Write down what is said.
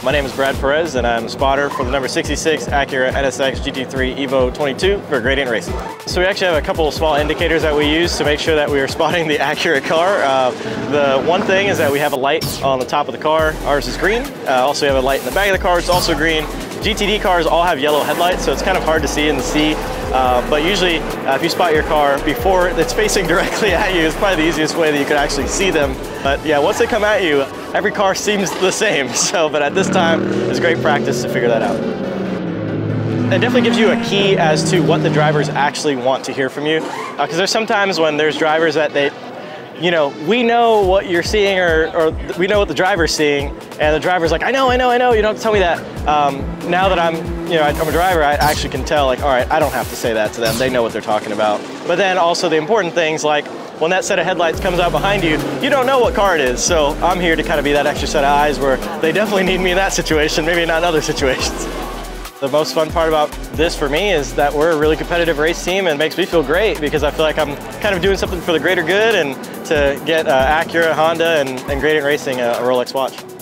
My name is Brad Perez, and I'm a spotter for the number 66 Acura NSX GT3 Evo 22 for Gradient Racing. So we actually have a couple of small indicators that we use to make sure that we are spotting the accurate car. The one thing is that we have a light on the top of the car. Ours is green. Also, we have a light in the back of the car. It's also green. GTD cars all have yellow headlights, so it's kind of hard to see in the sea. But usually, if you spot your car before it's facing directly at you, it's probably the easiest way that you can actually see them. But yeah, once they come at you, every car seems the same. But at this time, it's great practice to figure that out. It definitely gives you a key as to what the drivers actually want to hear from you. Because there's sometimes when there's drivers that we know what you're seeing, or we know what the driver's seeing, and the driver's like, I know, you don't have to tell me that. Now that I'm a driver, I actually can tell, like, all right, I don't have to say that to them. They know what they're talking about. But then also the important things, like when that set of headlights comes out behind you, you don't know what car it is. So I'm here to kind of be that extra set of eyes where they definitely need me in that situation, maybe not in other situations. The most fun part about this for me is that we're a really competitive race team, and it makes me feel great because I feel like I'm kind of doing something for the greater good, and to get Acura, Honda, and Gradient Racing a Rolex watch.